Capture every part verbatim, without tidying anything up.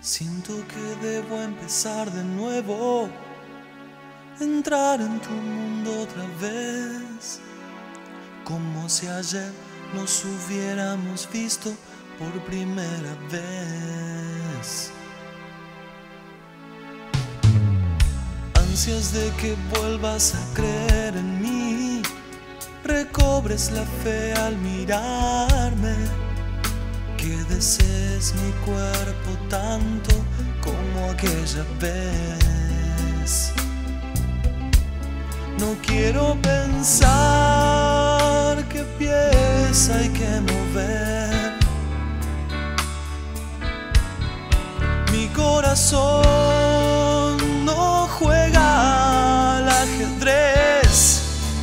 Siento que debo empezar de nuevo, entrar en tu mundo otra vez, como si ayer nos hubiéramos visto por primera vez. Ansias de que vuelvas a creer en mí, recobres la fe al mirarme, que desees mi cuerpo tanto como aquella vez. No quiero pensar qué pieza hay que mover. Mi corazón no juega al ajedrez.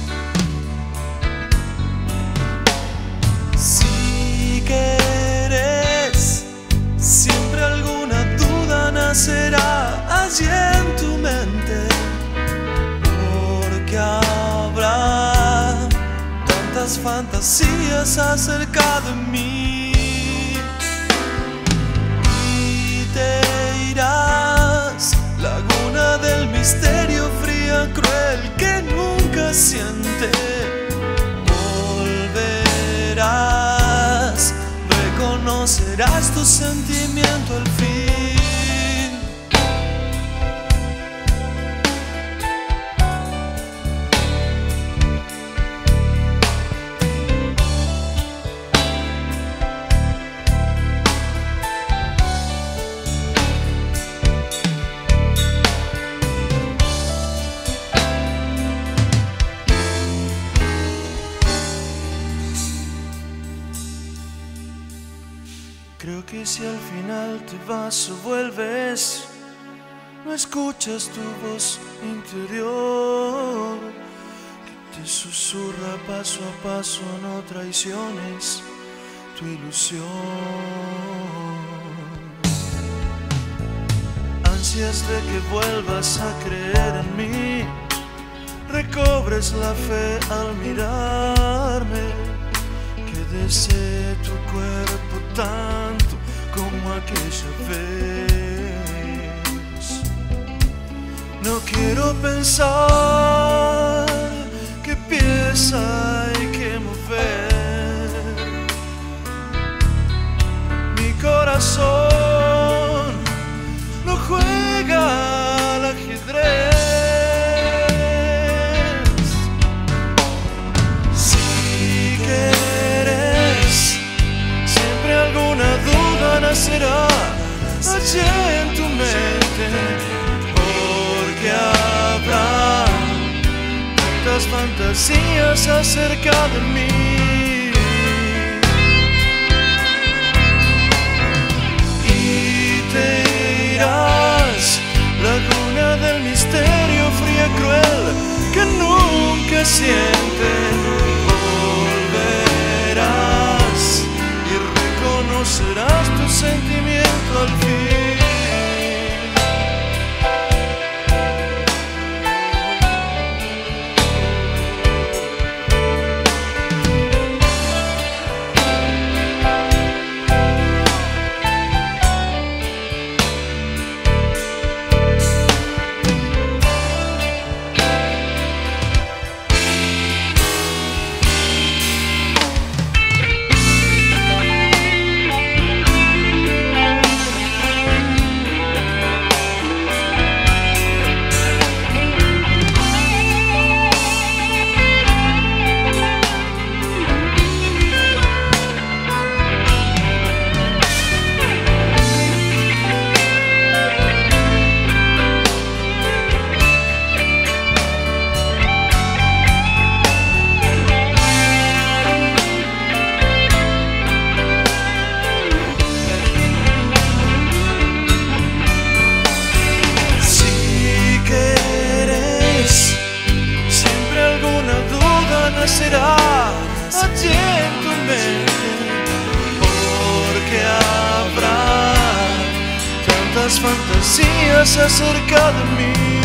Si querés, siempre alguna duda nacerá allí en tu mente, porque habrá tantas fantasías acerca de mí. Y te irás, laguna del misterio, fría, cruel, que nunca siente. Volverás, reconocerás tu sentimiento al fin. Creo que si al final te vas o vuelves, no escuchas tu voz interior, que te susurra paso a paso: no traiciones tu ilusión. Ansias de que vuelvas a creer en mí, recobres la fe al mirarme, que desee tu cuerpo tanto como aquella vez. No quiero pensar qué pieza hay que mover. Mi corazón no juega al ajedrez. Si quieres, siempre alguna duda nacerá allí en tu mente, porque habrá tantas fantasías acerca de mí. Y te irás, laguna del misterio, fría, cruel, que nunca siente. Volverás y reconocerás tu sentimiento al fin. Será allí en tu mente, porque habrá tantas fantasías acerca de mí.